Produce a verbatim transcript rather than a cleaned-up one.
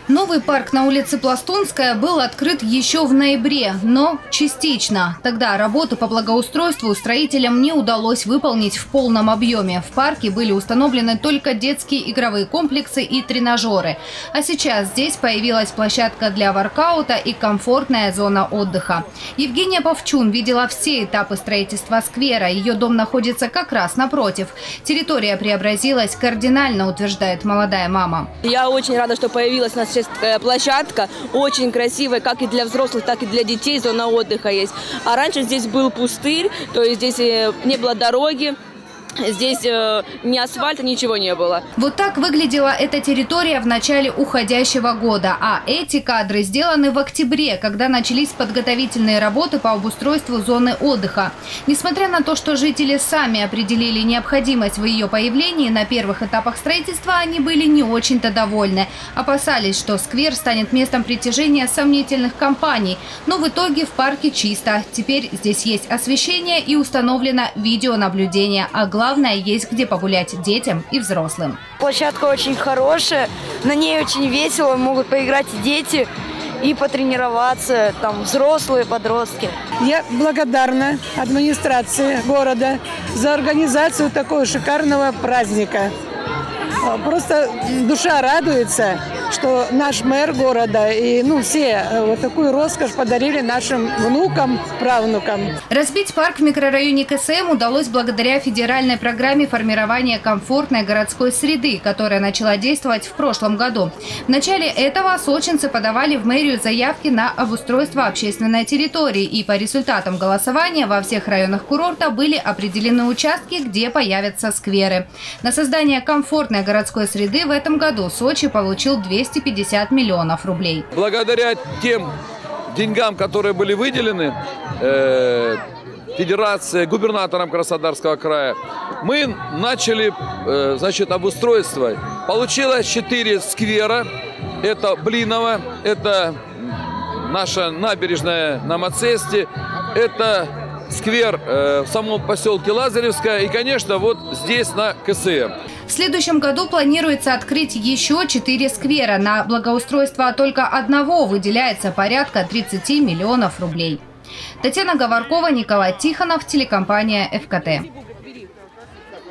Новый парк на улице Пластунская был открыт еще в ноябре, но частично. Тогда работы по благоустройству строителям не удалось выполнить в полном объеме. В парке были установлены только детские игровые комплексы и тренажеры. А сейчас здесь появилась площадка для воркаута и комфортная зона отдыха. Евгения Павчун видела все этапы строительства сквера. Ее дом находится как раз напротив. Территория преобразилась кардинально, утверждает молодая мама. Я очень рада, что появилась у нас площадка, очень красивая, как и для взрослых, так и для детей, зона отдыха есть. А раньше здесь был пустырь, то есть здесь не было дороги. Здесь э, ни асфальта, ничего не было. Вот так выглядела эта территория в начале уходящего года. А эти кадры сделаны в октябре, когда начались подготовительные работы по обустройству зоны отдыха. Несмотря на то, что жители сами определили необходимость в ее появлении, на первых этапах строительства они были не очень-то довольны. Опасались, что сквер станет местом притяжения сомнительных компаний. Но в итоге в парке чисто. Теперь здесь есть освещение и установлено видеонаблюдение. А главное, есть где погулять детям и взрослым. Площадка очень хорошая, на ней очень весело, могут поиграть дети и потренироваться, там, взрослые, подростки. Я благодарна администрации города за организацию такого шикарного праздника. Просто душа радуется, что наш мэр города и ну, все вот такую роскошь подарили нашим внукам, правнукам. Разбить парк в микрорайоне КСМ удалось благодаря федеральной программе формирования комфортной городской среды, которая начала действовать в прошлом году. В начале этого сочинцы подавали в мэрию заявки на обустройство общественной территории, и по результатам голосования во всех районах курорта были определены участки, где появятся скверы. На создание комфортной городской среды в этом году Сочи получил двести пятьдесят миллионов рублей. Благодаря тем деньгам, которые были выделены э, Федерацией, губернатором Краснодарского края, мы начали э, значит, обустройство. Получилось четыре сквера. Это Блиново, это наша набережная на Мацесте, это сквер э, в самом поселке Лазаревская и, конечно, вот здесь на КСМ. В следующем году планируется открыть еще четыре сквера. На благоустройство только одного выделяется порядка тридцати миллионов рублей. Татьяна Говоркова, Николай Тихонов, телекомпания ФКТ.